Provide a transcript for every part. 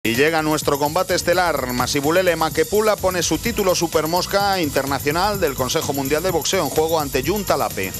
Y llega nuestro combate estelar. Masibulele Makepula pone su título Supermosca internacional del Consejo Mundial de Boxeo en juego ante Juntalape.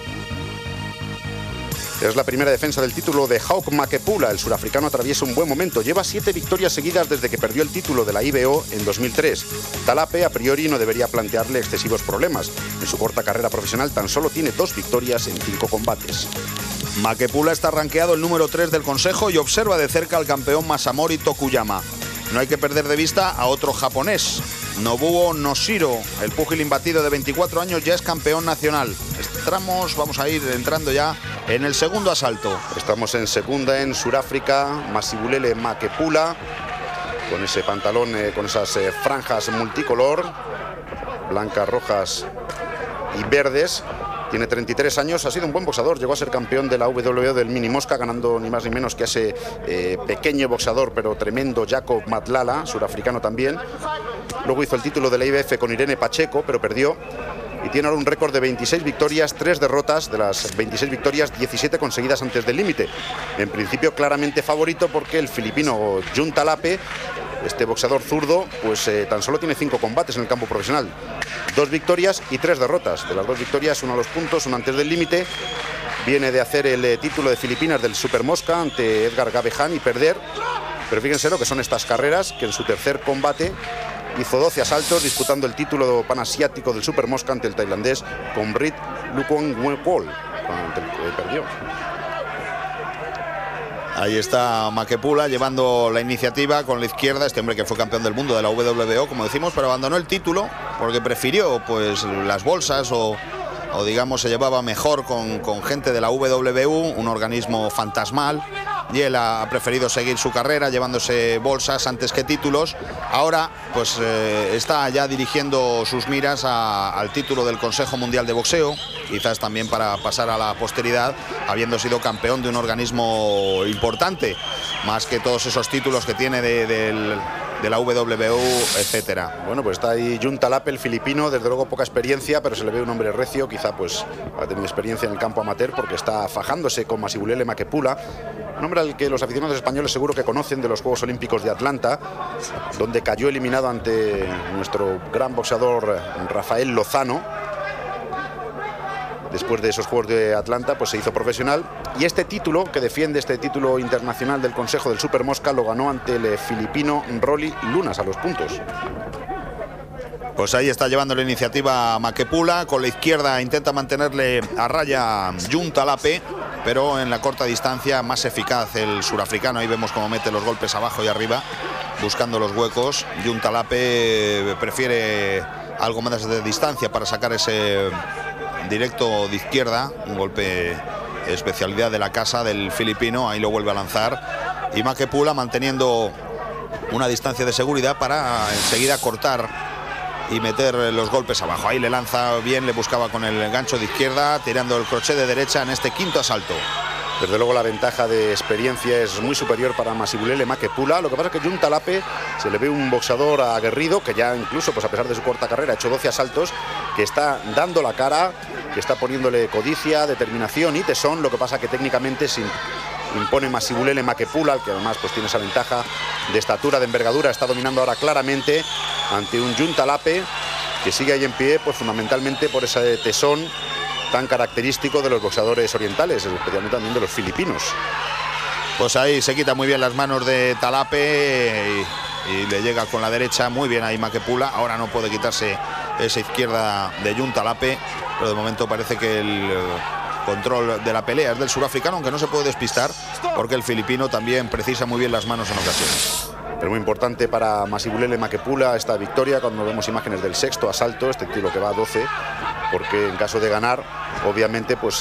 Es la primera defensa del título de Hauck Makepula. El surafricano atraviesa un buen momento. Lleva 7 victorias seguidas desde que perdió el título de la IBO en 2003. Talape, a priori, no debería plantearle excesivos problemas. En su corta carrera profesional tan solo tiene 2 victorias en 5 combates. Makepula está rankeado el número 3 del Consejo y observa de cerca al campeón Masamori Tokuyama. No hay que perder de vista a otro japonés. Nobuo Noshiro, el púgil imbatido de 24 años, ya es campeón nacional. Vamos a ir entrando ya en el segundo asalto. Estamos en segunda en Sudáfrica. Masibulele Makepula, con ese pantalón, con esas franjas multicolor, blancas, rojas y verdes. Tiene 33 años, ha sido un buen boxeador, llegó a ser campeón de la WBO del mini mosca, ganando ni más ni menos que a ese pequeño boxeador, pero tremendo, Jacob Matlala, surafricano también. Luego hizo el título de la IBF con Irene Pacheco, pero perdió. Y tiene ahora un récord de 26 victorias, 3 derrotas. De las 26 victorias, 17 conseguidas antes del límite. En principio claramente favorito porque el filipino Juntalape, este boxeador zurdo, pues tan solo tiene 5 combates en el campo profesional. 2 victorias y 3 derrotas. De las 2 victorias, una a los puntos, una antes del límite. Viene de hacer el título de Filipinas del Supermosca ante Edgar Gabehan y perder. Pero fíjense lo que son estas carreras, que en su tercer combate hizo 12 asaltos disputando el título panasiático del Supermosca ante el tailandés Komrit Lukwangwol, ante el que perdió. Ahí está Makepula llevando la iniciativa con la izquierda. Este hombre que fue campeón del mundo de la WBO, como decimos, pero abandonó el título porque prefirió pues las bolsas o digamos se llevaba mejor con gente de la WBU, un organismo fantasmal, y él ha preferido seguir su carrera llevándose bolsas antes que títulos. Ahora pues está ya dirigiendo sus miras al título del Consejo Mundial de Boxeo, quizás también para pasar a la posteridad, habiendo sido campeón de un organismo importante, más que todos esos títulos que tiene de la WBU, etcétera. Bueno, pues está ahí Juntalape, el filipino, desde luego poca experiencia, pero se le ve un hombre recio, quizá pues ha tenido experiencia en el campo amateur porque está fajándose con Masibulele Makepula, un hombre al que los aficionados españoles seguro que conocen de los Juegos Olímpicos de Atlanta, donde cayó eliminado ante nuestro gran boxeador Rafael Lozano. Después de esos Juegos de Atlanta, pues se hizo profesional. Y este título, que defiende este título internacional del Consejo del Supermosca, lo ganó ante el filipino Rolly Lunas a los puntos. Pues ahí está llevando la iniciativa Makepula. Con la izquierda intenta mantenerle a raya Juntalape, pero en la corta distancia más eficaz el surafricano. Ahí vemos cómo mete los golpes abajo y arriba, buscando los huecos. Juntalape prefiere algo más de distancia para sacar ese directo de izquierda, un golpe especialidad de la casa del filipino. Ahí lo vuelve a lanzar y Makepula manteniendo una distancia de seguridad para enseguida cortar y meter los golpes abajo. Ahí le lanza bien, le buscaba con el gancho de izquierda, tirando el crochet de derecha en este quinto asalto. Desde luego la ventaja de experiencia es muy superior para Masibulele Makepula. Lo que pasa es que Juntalape se le ve un boxeador aguerrido, que ya incluso, pues a pesar de su corta carrera, ha hecho 12 asaltos, que está dando la cara, que está poniéndole codicia, determinación y tesón. Lo que pasa que técnicamente se impone Masibulele Makepula, que además pues tiene esa ventaja de estatura, de envergadura. Está dominando ahora claramente ante un Juntalape que sigue ahí en pie, pues fundamentalmente por ese tesón tan característico de los boxeadores orientales, especialmente también de los filipinos. Pues ahí se quita muy bien las manos de Talape y le llega con la derecha muy bien ahí Makepula. Ahora no puede quitarse esa izquierda de Juntalape, pero de momento parece que el control de la pelea es del surafricano, aunque no se puede despistar porque el filipino también precisa muy bien las manos en ocasiones. Es muy importante para Masibulele Makepula esta victoria cuando vemos imágenes del sexto asalto, este título que va a 12, porque en caso de ganar, obviamente, pues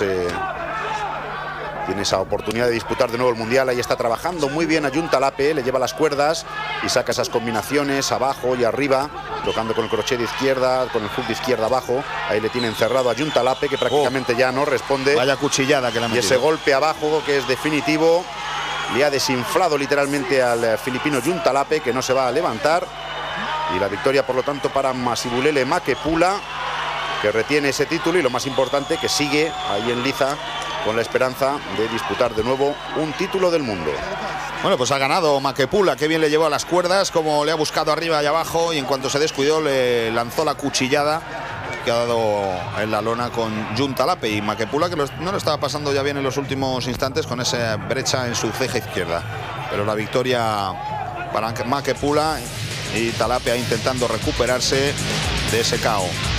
tiene esa oportunidad de disputar de nuevo el Mundial. Ahí está trabajando muy bien a Juntalape, le lleva las cuerdas y saca esas combinaciones abajo y arriba, tocando con el crochet de izquierda, con el hook de izquierda abajo. Ahí le tiene encerrado a Juntalape, que prácticamente ya no responde. Vaya cuchillada que le ha metido. Y ese golpe abajo, que es definitivo, le ha desinflado literalmente al filipino Juntalape, que no se va a levantar. Y la victoria, por lo tanto, para Masibulele Makepula, que retiene ese título y, lo más importante, que sigue ahí en liza con la esperanza de disputar de nuevo un título del mundo. Bueno, pues ha ganado Makepula, que bien le llevó a las cuerdas, como le ha buscado arriba y abajo, y en cuanto se descuidó le lanzó la cuchillada que ha dado en la lona con Juntalape. Y Makepula, que no lo estaba pasando ya bien en los últimos instantes con esa brecha en su ceja izquierda. Pero la victoria para Makepula, y Talape intentando recuperarse de ese KO.